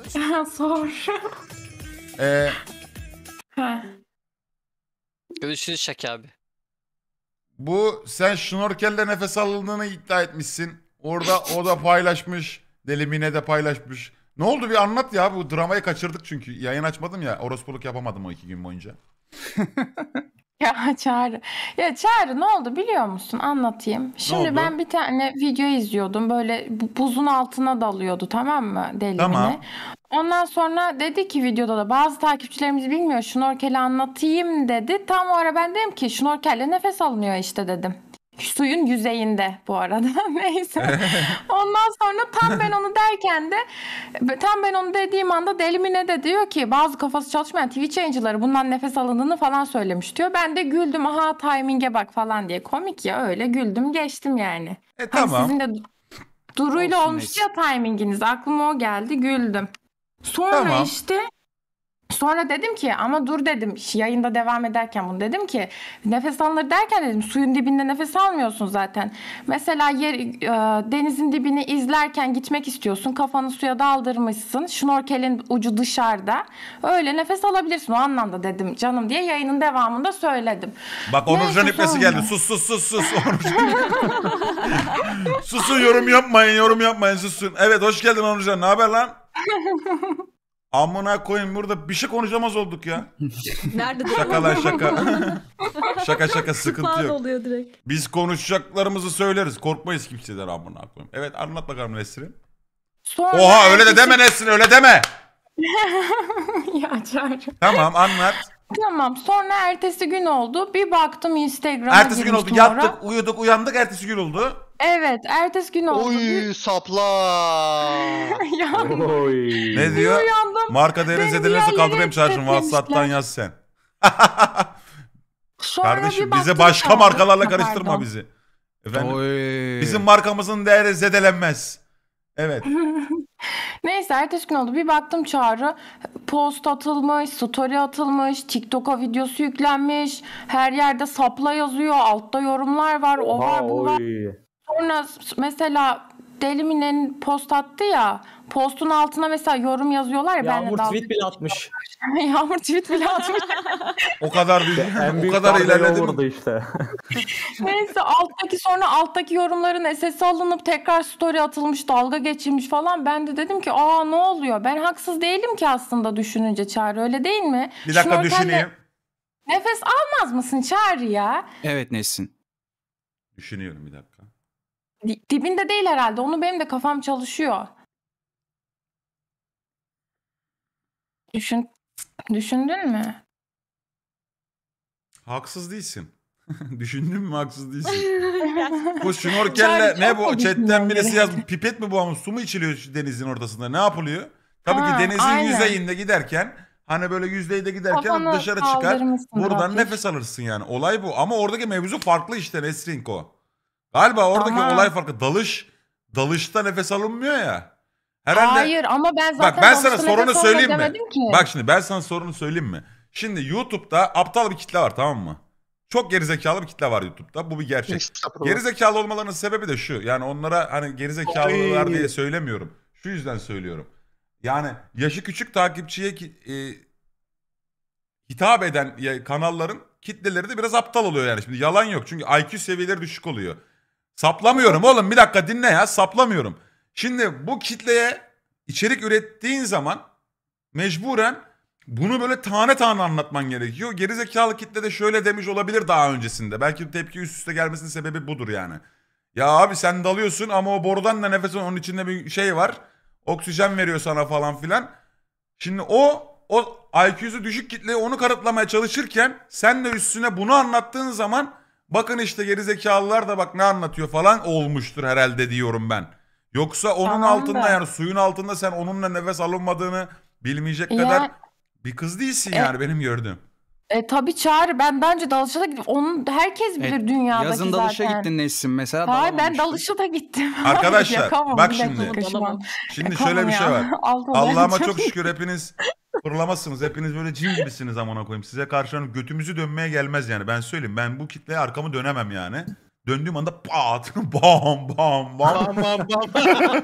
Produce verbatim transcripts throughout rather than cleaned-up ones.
Sor. Ee, Ha. Görüşürüz Şaki abi. bu sen şnorkelle nefes alındığını iddia etmişsin. Orada o da paylaşmış. Delimine de paylaşmış. Ne oldu bir anlat ya, bu dramayı kaçırdık çünkü. Yayın açmadım ya, orospuluk yapamadım o iki gün boyunca. Ya Çağrı. Ya Çağrı ne oldu biliyor musun? Anlatayım. Şimdi oldu? ben bir tane video izliyordum. Böyle bu- buzun altına dalıyordu, tamam mı? Delimine. Tamam. Ondan sonra dedi ki videoda da bazı takipçilerimiz bilmiyor. Şnorkeli anlatayım dedi. Tam o ara ben dedim ki şnorkelle nefes alınıyor işte dedim. Suyun yüzeyinde bu arada. Neyse. Ondan sonra tam ben onu derken de tam ben onu dediğim anda Delimine de diyor ki bazı kafası çalışmayan Twitch yayıncıları bundan nefes alındığını falan söylemiş diyor. Ben de güldüm, aha timing'e bak falan diye. Komik ya, öyle güldüm geçtim yani. E Hani tamam. sizin de Duru'yla Olsun, olmuştu neyse. ya timinginiz. Aklıma o geldi, güldüm. Sonra Tamam. işte sonra dedim ki ama dur dedim, yayında devam ederken bunu dedim ki nefes alınır derken dedim suyun dibinde nefes almıyorsun zaten. Mesela yer, e, denizin dibini izlerken gitmek istiyorsun, kafanı suya daldırmışsın, şnorkelin ucu dışarıda, öyle nefes alabilirsin o anlamda dedim canım diye yayının devamında söyledim. Bak Onurcan Neyse, ipnesi sonra. geldi. Sus sus sus sus. Onurcan. Susun, yorum yapmayın, yorum yapmayın, susun. Evet, hoş geldin Onurcan. Ne haber lan? Amına koyayım, burada bir şey konuşamaz olduk ya. Nerede? Şaka lan şaka. Şaka şaka, sıkıntı Falan yok. oluyor direkt. Biz konuşacaklarımızı söyleriz. Korkmayız kimseden amına koyayım. Evet, anlat bakalım Nesrin. Sonra Oha, öyle de ertesi- deme Nesrin, öyle deme. Ya Çağrı. Tamam, anlat. Tamam, sonra ertesi gün oldu. Bir baktım Instagram'a Ertesi gün oldu. girmiştim oraya. Yattık, uyuduk, uyandık. Ertesi gün oldu. Evet, ertesi gün oldu. Oy sapla. Ya, Oy. Ne diyor? uyandım. Marka değeri Beni zedelerse yerlere kaldırayım çarşın. etkilemişler. WhatsApp'tan yaz sen. Sonra Kardeşim bir bizi baktım başka Çağrı. markalarla Ha, karıştırma pardon. bizi. Efendim, Oy. bizim markamızın değeri zedelenmez. Evet. Neyse, ertesi gün oldu. Bir baktım Çağrı post atılmış, story atılmış, TikTok'a videosu yüklenmiş. Her yerde sapla yazıyor, altta yorumlar var, o Oha, var, bu var. oy. Sonra s- mesela Delimine'nin post attı ya, postun altına mesela yorum yazıyorlar ya, benle Yağmur dalga tweet bile atmış. Yağmur tweet bile atmış. O kadar değil. En o büyük kadar darbeyi o ilerledim. vurdu işte. Neyse, alttaki sonra alttaki yorumların S S'i alınıp tekrar story atılmış, dalga geçilmiş falan. Ben de dedim ki aa ne oluyor? Ben haksız değilim ki aslında düşününce Çağrı, öyle değil mi? Bir dakika Şnorkelle düşüneyim. nefes almaz mısın Çağrı ya? Evet Nesin. Düşünüyorum bir dakika. Di- Dibinde değil herhalde. Onu benim de kafam çalışıyor. Düşün, düşündün mü? Haksız değilsin. Düşündün mü, haksız değilsin. Bu Çağrı, şnorkelle çok ne bu? mu Chatten düşünmen birisi gerekiyor? yazmış. Pipet mi bu ama, su mu içiliyor şu denizin ortasında? Ne yapılıyor? Tabii Ha, ki denizin aynen. yüzeyinde giderken, hani böyle yüzeyde giderken Kafanı dışarı çıkar. kaldırmışsındır Buradan hafif. nefes alırsın yani. Olay bu. Ama oradaki mevzu farklı işte Nesrinko. Galiba oradaki Ama- olay farklı. Dalış, dalışta nefes alınmıyor ya. Herhalde. Hayır ama ben zaten Bak ben sana dalışta sorunu nefes alma söyleyeyim mi? demedim ki. Bak şimdi ben sana sorunu söyleyeyim mi? Şimdi YouTube'da aptal bir kitle var, tamam mı? Çok gerizekalı bir kitle var YouTube'da. Bu bir gerçek. Estağfurullah. Gerizekalı olmalarının sebebi de şu. Yani onlara hani gerizekalılar Oy. diye söylemiyorum. Şu yüzden söylüyorum. Yani yaşı küçük takipçiye ki, e, hitap eden ya- kanalların kitleleri de biraz aptal oluyor yani. Şimdi yalan yok. Çünkü I Q seviyeleri düşük oluyor. Saplamıyorum oğlum, bir dakika dinle ya, saplamıyorum. Şimdi bu kitleye içerik ürettiğin zaman mecburen bunu böyle tane tane anlatman gerekiyor. Gerizekalı kitle de şöyle demiş olabilir daha öncesinde. Belki tepki üst üste gelmesinin sebebi budur yani. Ya abi sen dalıyorsun ama o borudan da nefes, onun içinde bir şey var. Oksijen veriyor sana falan filan. Şimdi o o I Q'su düşük kitleye onu kanıtlamaya çalışırken sen de üstüne bunu anlattığın zaman bakın işte gerizekalılar da bak ne anlatıyor falan olmuştur herhalde diyorum ben. Yoksa onun Tamam altında da- yani suyun altında sen onunla nefes alınmadığını bilmeyecek Ya- kadar bir kız değilsin E- yani benim gördüğüm. E tabii Çağrı, ben daha önce dalışa da gittim. Onun herkes bilir Evet, dünyadaki yazın zaten. dalışa gittin Nesin mesela. Hayır, ben dalamamıştın. dalışa da gittim. Arkadaşlar, Yakamam, bak bir şimdi. dakika şu an. Şimdi Yakamam şöyle bir ya. şey var. Altı Allah'ıma olacak. çok şükür hepiniz fırlamazsınız. Hepiniz böyle cin gibisiniz amına koyayım. Size karşı hani götümüzü dönmeye gelmez yani. Ben söyleyeyim. Ben bu kitleye arkamı dönemem yani. Döndüğüm anda pat bam bam bam. Bam bam bam.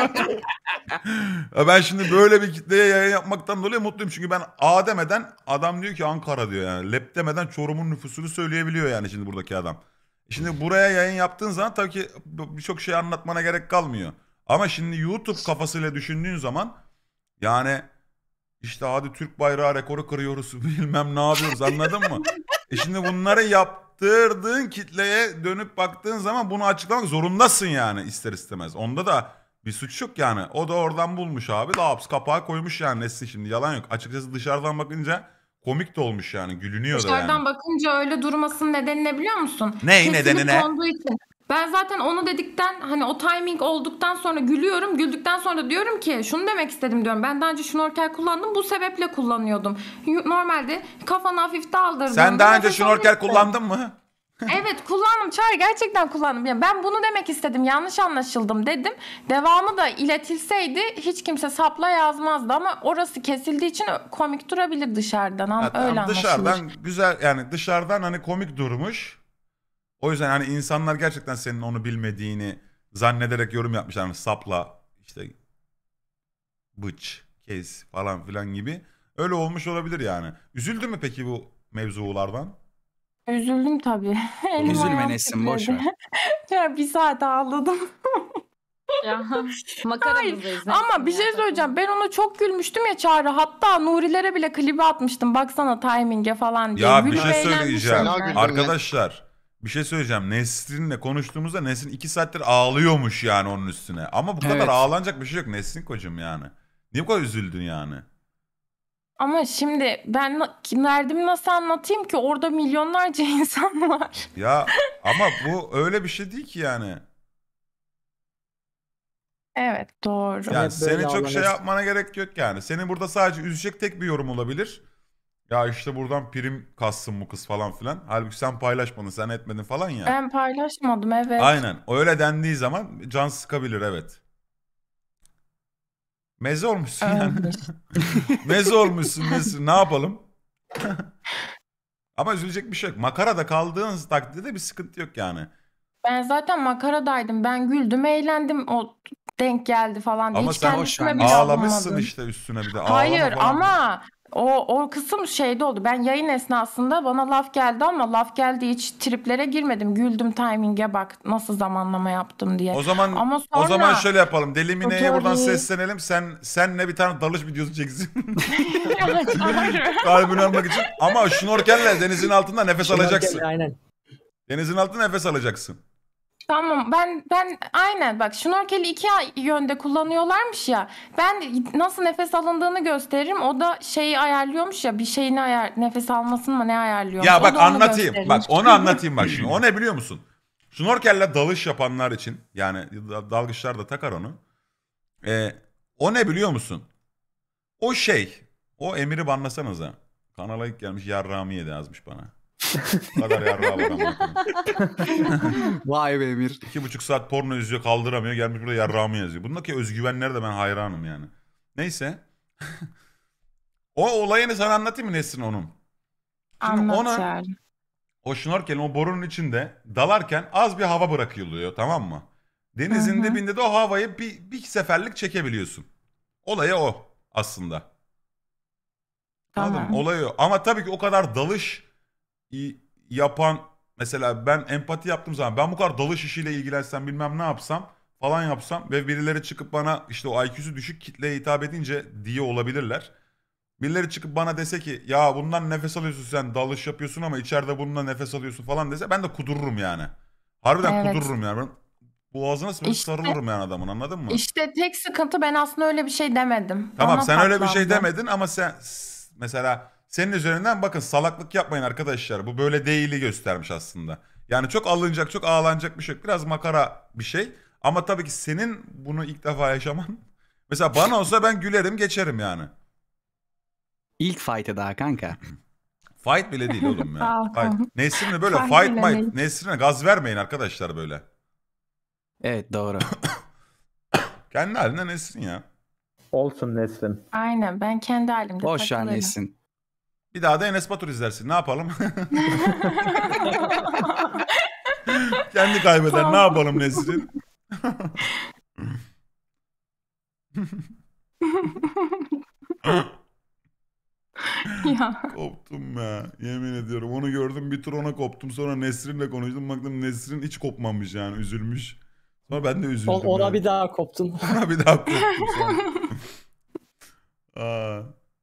Ya ben şimdi böyle bir kitleye yayın yapmaktan dolayı mutluyum. Çünkü ben A demeden adam diyor ki Ankara diyor yani. Lep demeden Çorum'un nüfusunu söyleyebiliyor yani şimdi buradaki adam. Şimdi buraya yayın yaptığın zaman tabii ki birçok şey anlatmana gerek kalmıyor. Ama şimdi YouTube kafasıyla düşündüğün zaman yani işte hadi Türk bayrağı rekoru kırıyoruz bilmem ne yapıyoruz anladın mı? E şimdi bunları yaptırdığın kitleye dönüp baktığın zaman bunu açıklamak zorundasın yani ister istemez. Onda da bir suç yok yani. O da oradan bulmuş abi. Laps kapağı koymuş yani Nesli şimdi yalan yok. Açıkçası dışarıdan bakınca komik de olmuş yani gülünüyor da yani. Dışarıdan bakınca öyle durmasının nedeni ne biliyor musun? Ney Kesilip nedeni ne? konduğu için. Ben zaten onu dedikten hani o timing olduktan sonra gülüyorum. Güldükten sonra diyorum ki şunu demek istedim diyorum. Ben daha önce şnorkel kullandım. Bu sebeple kullanıyordum. Normalde kafanı hafif daldırdım. Sen daha önce şnorkel kullandın mı? Evet kullandım Çağrı gerçekten kullandım. Yani ben bunu demek istedim yanlış anlaşıldım dedim. Devamı da iletilseydi hiç kimse sapla yazmazdı ama orası kesildiği için komik durabilir dışarıdan. Ha, Öyle tamam, anlaşılır. dışarıdan güzel yani dışarıdan hani komik durmuş. O yüzden hani insanlar gerçekten senin onu bilmediğini zannederek yorum yapmışlar. Hani sapla işte bıç, kes falan filan gibi. Öyle olmuş olabilir yani. Üzüldü mü peki bu mevzulardan? Üzüldüm tabii. Elim Üzülme ayağım Nesin, boş titredi. ver. Ya bir saat ağladım. Ya Hayır makaramızdayız. ama bir şey söyleyeceğim. Ben ona çok gülmüştüm ya Çağrı. Hatta Nurilere bile klibi atmıştım. Baksana timing'e falan diye. Ya bir Gülüp şey eğlenmişim söyleyeceğim. Fena ben. güldüm. Arkadaşlar bir şey söyleyeceğim. Nesrin'le konuştuğumuzda Nesrin iki saattir ağlıyormuş yani onun üstüne. Ama bu kadar Evet. ağlanacak bir şey yok Nesrin kocam yani. Niye bu kadar üzüldün yani? Ama şimdi ben na- derdimi nasıl anlatayım ki orada milyonlarca insan var. Ya ama bu öyle bir şey değil ki yani. Evet doğru. Yani Hep senin böyle çok şey ağlanırsın. yapmana gerek yok yani. Senin burada sadece üzecek tek bir yorum olabilir. Ya işte buradan prim kassın bu kız falan filan. Halbuki sen paylaşmadın, sen etmedin falan ya. Ben paylaşmadım evet. Aynen. Öyle dendiği zaman can sıkabilir evet. Meze olmuşsun yani. Ölmüş. Meze olmuşsun Nesrin. Ne yapalım? Ama üzülecek bir şey yok. Makarada kaldığınız takdirde bir sıkıntı yok yani. Ben zaten makaradaydım. Ben güldüm, eğlendim. O denk geldi falan diye. Ama Hiç sen kendisine boş ver. bile Ağlamışsın alınmadım. işte üstüne bir de. Hayır Ağlama falan. ama o o kısım şeyde oldu. Ben yayın esnasında bana laf geldi ama laf geldi hiç triplere girmedim. Güldüm timing'e bak nasıl zamanlama yaptım diye. O zaman Ama o sonra zaman şöyle yapalım. Deli Mine'ye buradan Story. seslenelim. Sen senle bir tane dalış videosu çeksin. Ya Çağrı. Kalbini almak için. Ama şnorkelle denizin altında nefes alacaksın. Şnorkel, aynen. Denizin altında nefes alacaksın. Tamam ben ben aynen bak şnorkeli iki yönde kullanıyorlarmış ya. Ben nasıl nefes alındığını gösteririm. O da şeyi ayarlıyormuş ya bir şeyini ayar nefes almasını mı ne ayarlıyormuş. Ya O bak da onu anlatayım. gösterir. Bak onu anlatayım bak şimdi. O ne biliyor musun? Şnorkelle dalış yapanlar için yani da- dalgıçlar da takar onu. Ee, o ne biliyor musun? O şey. O Emir'i banlasanıza. Kanala ilk gelmiş Yarramiye de yazmış bana. Bu kadar yarrağı var ama. Vay be Emir. İki buçuk saat porno izliyor kaldıramıyor. Gelmiş burada yarrağımı yazıyor. Bundaki özgüvenlere de ben hayranım yani. Neyse. O olayını sana anlatayım mı Nesrin onun? Şimdi Anlat ona Çağrı. o şnorkelin o borunun içinde dalarken az bir hava bırakılıyor tamam mı? Denizin Hı hı. dibinde de o havayı bir, bir seferlik çekebiliyorsun. Olayı o aslında. Anladın mı? Tamam. Olayı o. Ama tabii ki o kadar dalış i- yapan mesela ben empati yaptığım zaman ben bu kadar dalış işiyle ilgilensem bilmem ne yapsam falan yapsam ve birileri çıkıp bana işte o I Q'su düşük kitleye hitap edince diye olabilirler. Birileri çıkıp bana dese ki ya bundan nefes alıyorsun sen dalış yapıyorsun ama içeride bununla nefes alıyorsun falan dese ben de kudururum yani. Harbiden Evet. kudururum yani. Ben boğazına sınıf İşte- sarılırım yani adamın anladın mı? İşte tek sıkıntı ben aslında öyle bir şey demedim. Tamam Bana sen öyle bir şey patlandı. demedin ama sen s- mesela senin üzerinden bakın salaklık yapmayın arkadaşlar. Bu böyle değili göstermiş aslında. Yani çok alınacak çok ağlanacak bir şey yok. Biraz makara bir şey. Ama tabii ki senin bunu ilk defa yaşaman. Mesela bana olsa ben gülerim geçerim yani. İlk fight'ı daha kanka. Fight bile değil oğlum Sağ ya. ol Fight. kanka. Nesrin'e böyle Fight fight bile might. değil. Nesrin'e gaz vermeyin arkadaşlar böyle. Evet doğru. Kendi haline Nesrin ya. Olsun Nesrin. Aynen ben kendi halimde Boş ver takılırım. Nesin. Bir daha da Enes Batur izlersin. Ne yapalım? Kendi kaybeder. Tamam. Ne yapalım Nesrin? Ya. Koptum ya. Yemin ediyorum. Onu gördüm bir tur ona koptum. Sonra Nesrin'le konuştum. Baktım Nesrin hiç kopmamış yani. Üzülmüş. Sonra ben de üzüldüm. Ona, ona yani. bir daha koptun. Ona bir daha koptum sonra. Aa.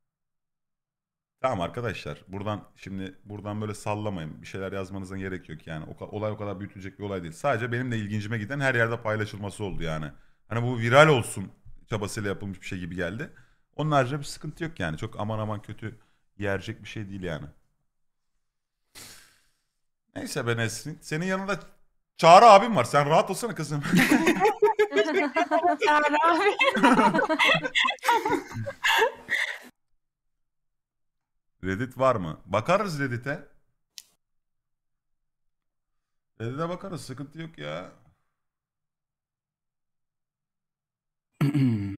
Tamam arkadaşlar. Buradan şimdi buradan böyle sallamayın. Bir şeyler yazmanıza gerek yok yani. O, ka- olay o kadar büyütülecek bir olay değil. Sadece benim de ilgincime giden her yerde paylaşılması oldu yani. Hani bu viral olsun çabasıyla yapılmış bir şey gibi geldi. Onun haricinde bir sıkıntı yok yani. Çok aman aman kötü yerecek bir şey değil yani. Neyse be Nesrin. Senin yanında Çağrı abim var. Sen rahat olsana kızım. Çağrı abi. Reddit var mı? Bakarız Reddit'e. Reddit'e bakarız. Sıkıntı yok ya.